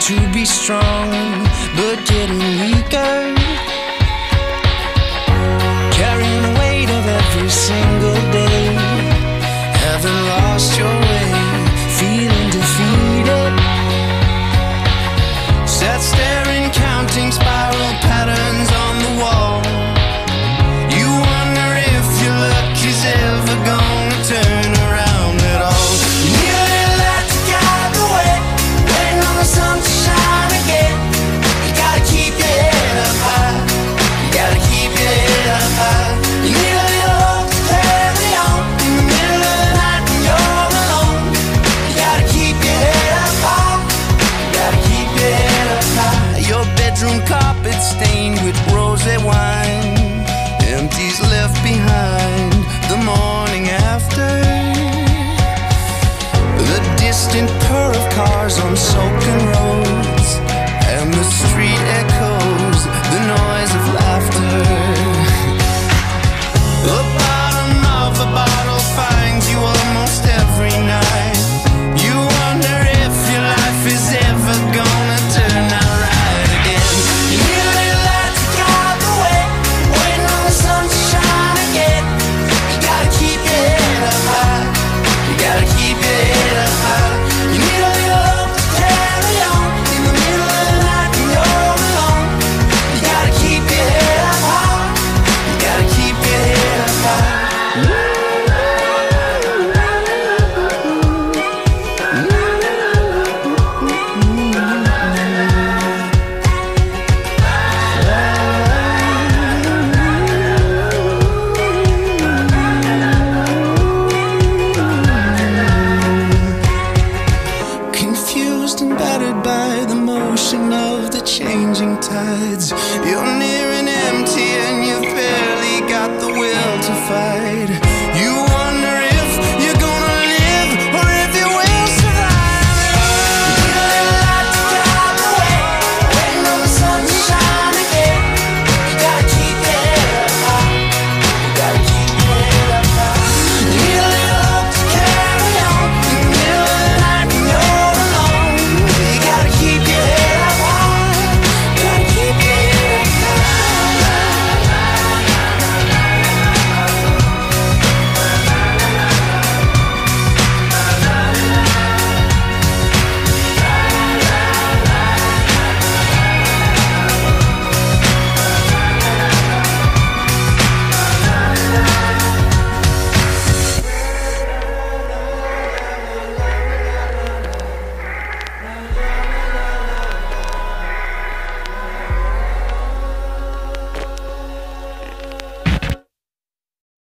to be strong, but getting weaker, carrying the weight of every single day. Haven't lost your way, feeling defeated, sat staring, counting spiral patterns on the wall. You wonder if your luck is ever gonna turn around at all. You need a little light to guide the way, waiting on the sun to shine again. You gotta keep your head up high, you gotta keep your head up high. You need a little hope to carry on in the middle of the night when you're alone. You gotta keep your head up high, you gotta keep your head up high. Your bedroom carpet stained with rosé wine, empties left behind the morning after. The distant purr of cars on soaking roads, and the street echoes the noise of laughter. The bottom of a bottle finds you almost every night. You wonder if your life is ever gonna turn out right again. You need a little light to guide the way, waiting on the sun to shine again. You gotta keep your head up high, you gotta keep your head up high. You need a little hope to carry on in the middle of the night when you're alone. You gotta keep your head up high, you gotta keep your head up high. Confused and battered by the motion of the changing tides. You're near and empty and you've barely got the will to fight. You